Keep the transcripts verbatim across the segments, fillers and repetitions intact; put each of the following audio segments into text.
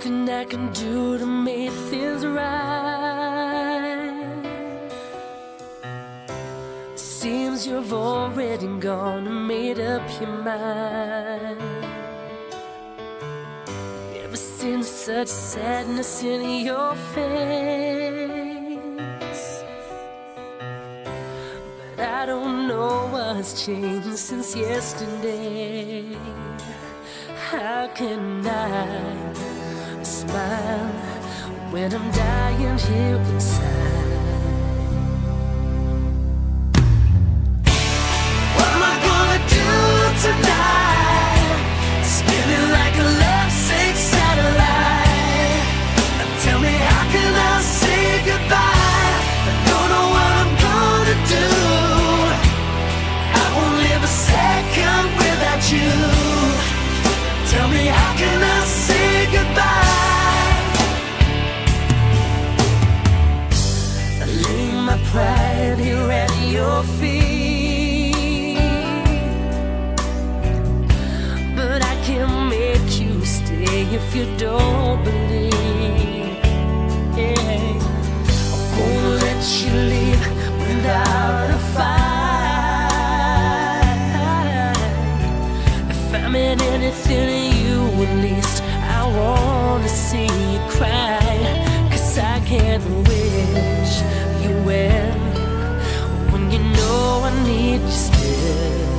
Nothing I can do to make things right. Seems you've already gone and made up your mind. Ever seen such sadness in your face? But I don't know what's changed since yesterday. How can I smile when I'm dying here inside? What am I gonna do tonight? Spinning like a lovesick satellite. Tell me, how can I say goodbye? I don't know what I'm gonna do. I won't live a second without you. Tell me, how can I say goodbye? I lay my pride here at your feet, but I can't make you stay if you don't believe. Yeah. I won't let you leave without a fight. If I'm in anything, at least I wanna see you cry. 'Cause I can't wish you well when you know I need you still.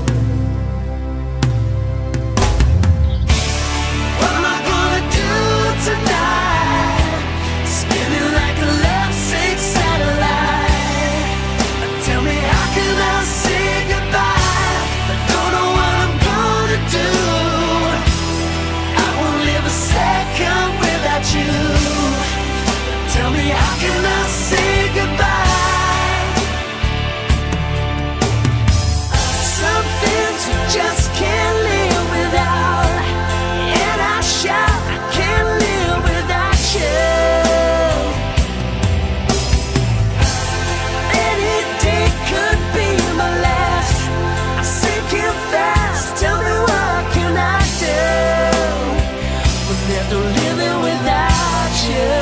What am I gonna do tonight? Spinning like a lovesick satellite. Tell me, how can I say goodbye? I don't know what I'm gonna do. Second without you. Tell me, how can I say goodbye? Some things you just can't live without, and I shout, I can't live without you. Any day could be my last. I'm sinking fast. Tell me, what can I do? There's no living without you.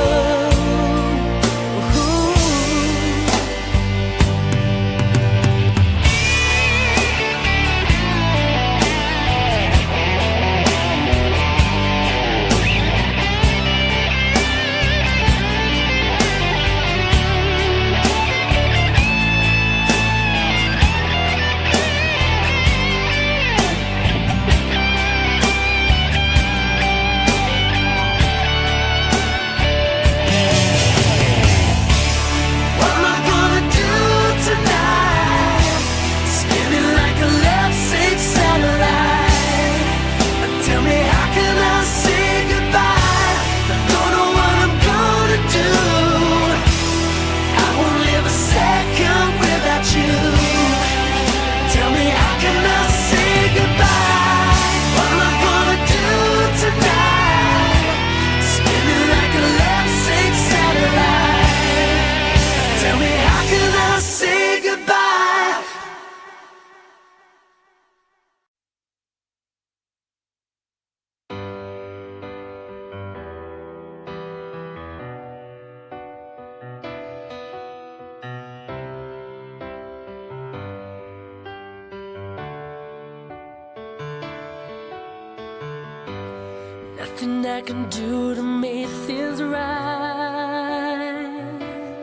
Nothing I can do to make things right.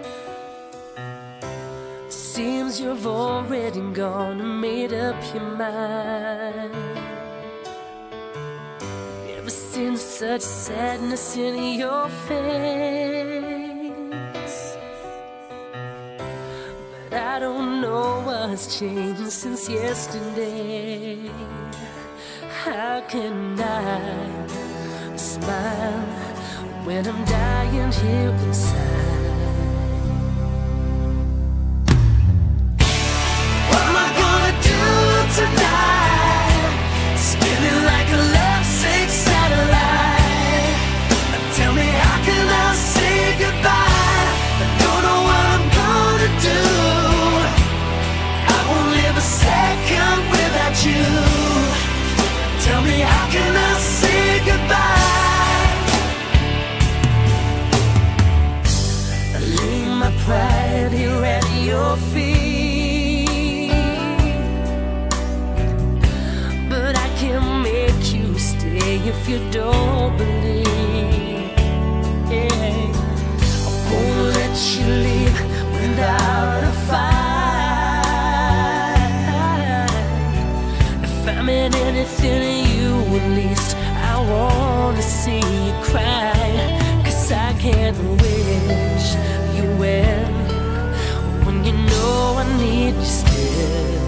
Seems you've already gone and made up your mind. Never seen such sadness in your face. But I don't know what's changed since yesterday. How can I smile when I'm dying here inside? What am I gonna do tonight? Spinning like a lovesick satellite. Tell me, how can I say goodbye? I don't know what I'm gonna do. I won't live a second without you. Tell me, how can I say goodbye? if you don't believe. Yeah. I won't let you leave without a fight. If I'm in anything you, at least I wanna see you cry. 'Cause I can't wish you well when you know I need you still.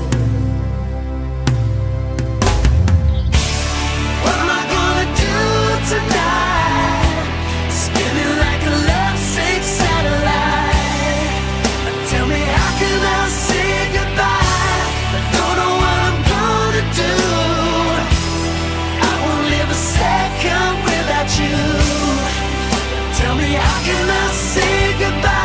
What am I gonna do tonight? Spinning like a lovesick satellite. Tell me, how can I say goodbye? I don't know what I'm gonna do. I won't live a second without you. Tell me, how can I say goodbye?